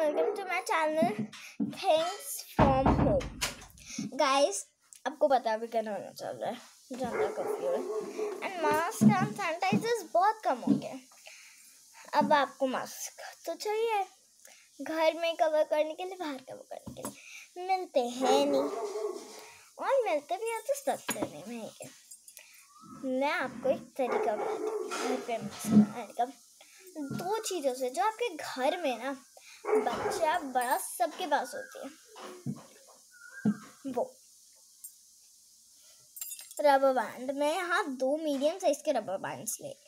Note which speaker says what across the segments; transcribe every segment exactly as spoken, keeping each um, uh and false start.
Speaker 1: welcome to my channel Things from Home. Guys, आपको पता है अभी क्या होना चल रहा है, जनता कर्फ्यू है एंड मास्क एंड सैनिटाइजर्स बहुत कम हो गए. अब आपको मास्क तो चाहिए, घर में कवर करने के लिए, बाहर कवर करने के लिए मिलते हैं नहीं, और मिलते भी हैं तो सस्ते नहीं, महंगे. मैं आपको एक तरीका बताती हूँ घर पे मास्क बनाने का. दो चीज़ों से जो आपके घर में ना बच्चा बड़ा सबके पास होती है, वो रबर बैंड. मैं यहाँ दो मीडियम साइज के रबर बैंड्स ले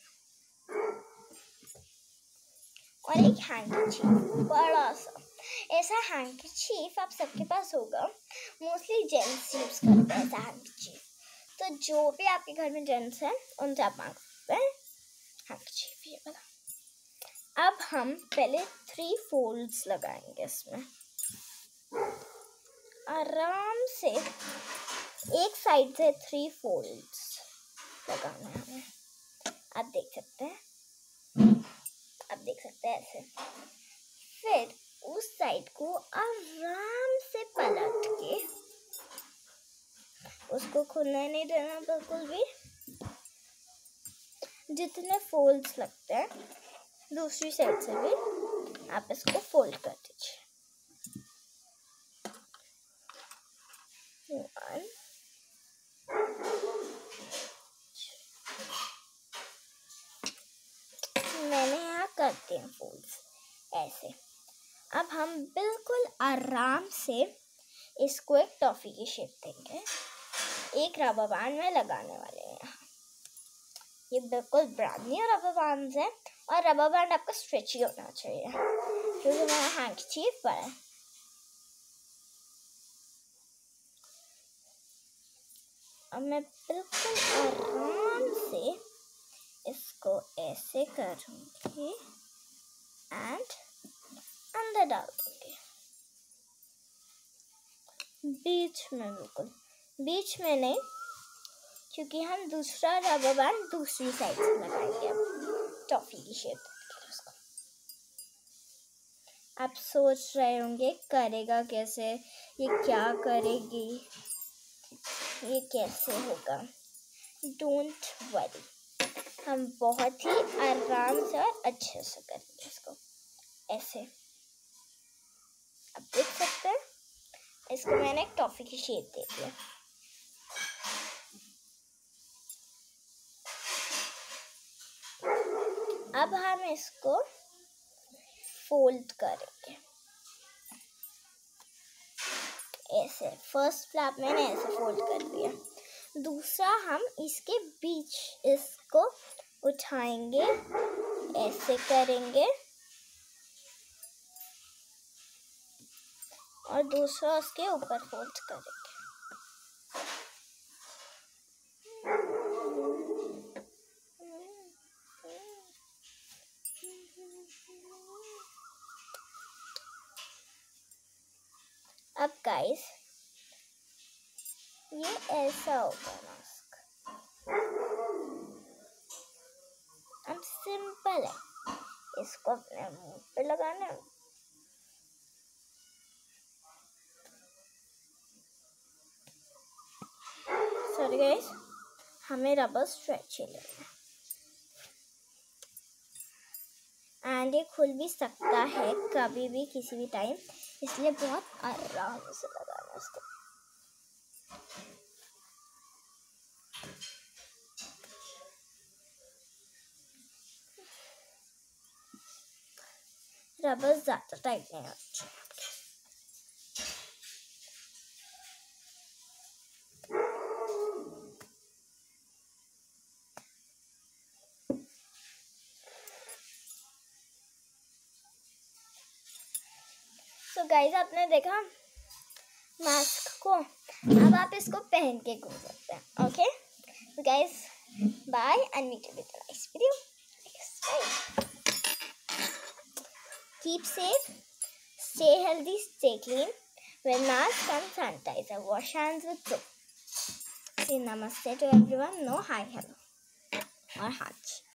Speaker 1: और एक हैंकीचीफ बड़ा सा. ऐसा हैंकीचीफ आप सबके पास होगा, मोस्टली जेंट्स यूज करते हैं ऐसा हैंकीचीफ. तो जो भी आपके घर में जेंट्स हैं उनसे आप मांग सकते हैं हैंकीचीफ. ये वाला. अब हम पहले थ्री फोल्ड्स लगाएंगे इसमें आराम से. एक साइड से थ्री फोल्ड्स लगाना है हमें. आप देख सकते हैं, आप देख सकते हैं ऐसे. फिर उस साइड को आराम से पलट के, उसको खुलने नहीं देना बिल्कुल भी. जितने फोल्ड्स लगते हैं दूसरी साइड से भी आप इसको फोल्ड कर दीजिए. वन, मैंने यहाँ कर दिए फोल्ड्स ऐसे. अब हम बिल्कुल आराम से इसको एक टॉफी की शेप देंगे. एक रबर बैंड में लगाने वाले हैं यहाँ. ये बिल्कुल ब्रांड न्यू रबर बैंड्स है, और रबर बैंड आपका स्ट्रेची होना चाहिए क्योंकि मेरा हैंकीचीफ पर है. अब मैं बिल्कुल आराम से इसको ऐसे करूँगी एंड अंदर डाल दूँगी. बीच में, बिल्कुल बीच में नहीं, क्योंकि हम दूसरा रबर बैंड दूसरी साइड से लगाएंगे टॉफी की शेप देंगे उसको. आप सोच रहे होंगे करेगा कैसे, ये क्या करेगी, ये कैसे होगा. डोंट वरी, हम बहुत ही आराम से और अच्छे से करेंगे इसको ऐसे. आप देख सकते हैं इसको मैंने एक टॉफी की शेप दे दिया. अब हम इसको फोल्ड करेंगे ऐसे. फर्स्ट फ्लैप मैंने ऐसे फोल्ड कर दिया. दूसरा हम इसके बीच इसको उठाएंगे, ऐसे करेंगे, और दूसरा उसके ऊपर फोल्ड करेंगे. अब गाइस ये ऐसा होगा मास्क. अब सिंपल है, इसको अपने मुंह पे लगाना है. सॉरी गाइस, हमें रबर स्ट्रेच लेना है एंड ये खुल भी सकता है कभी भी किसी भी टाइम, इसलिए बहुत आराम से लगाना इसको. रबर ज़्यादा टाइट नहीं होना चाहिए. तो गाइस आपने देखा मास्क को. अब आप इसको पहन के घूम सकते हैं. ओके तो guys bye and meet you with a nice video. Keep safe, stay healthy, stay clean, wear mask and sanitizer, wash hands with soap. Say namaste to everyone, no hi hello or haj.